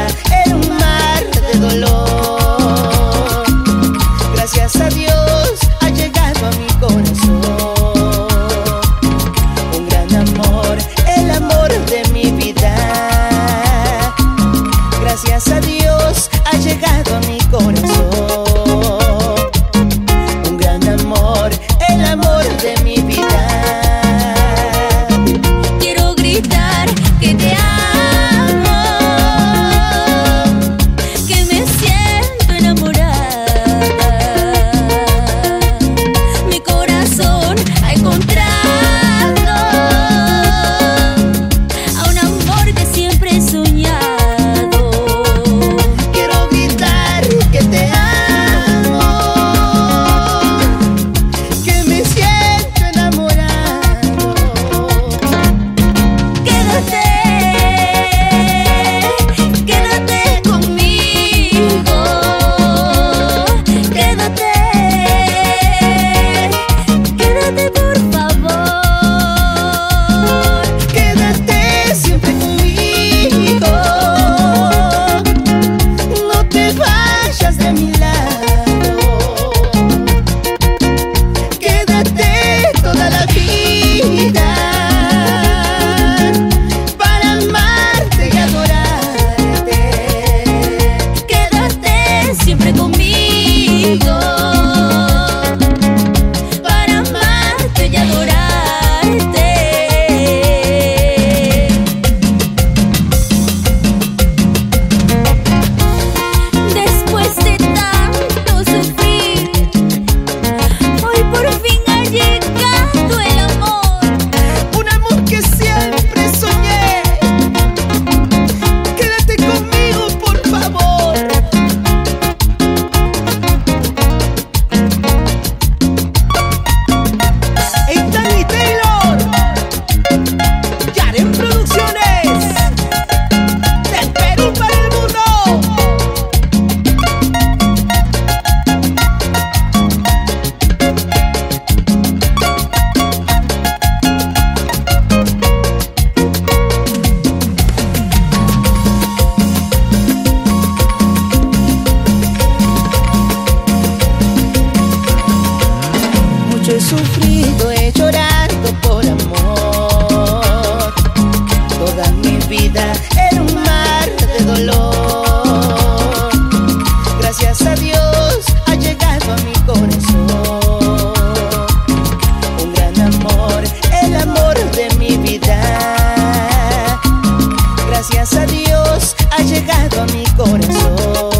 vida era un mar de dolor. Gracias a Dios ha llegado a mi corazón un gran amor, el amor de mi vida. Gracias a Dios ha llegado a mi corazón un gran amor, el amor de mi vida. Quiero gritar que te amo, que me siento enamorada. Mi corazón ha encontrado a un amor que siempre he soñado. Quiero gritar que te amo, que me siento enamorado. Quédate, quédate conmigo. Quédate, quédate por favor. Quédate siempre conmigo, no te vayas de mi lado. Quédate toda la vida para amarte y adorarte. Quédate siempre conmigo para amarte y adorarte. Después de tanto sufrir, hoy por fin ha llegado el amor. Un amor que siempre soñé. Quédate conmigo, por favor. Eitan Taylor, Yaren Producciones, del Perú para el mundo. Mucho he sufrido, he llorado por amor. Toda mi vida era un mar de dolor. Gracias a Dios ha llegado a mi corazón un gran amor, el amor de mi vida. Gracias a Dios ha llegado a mi corazón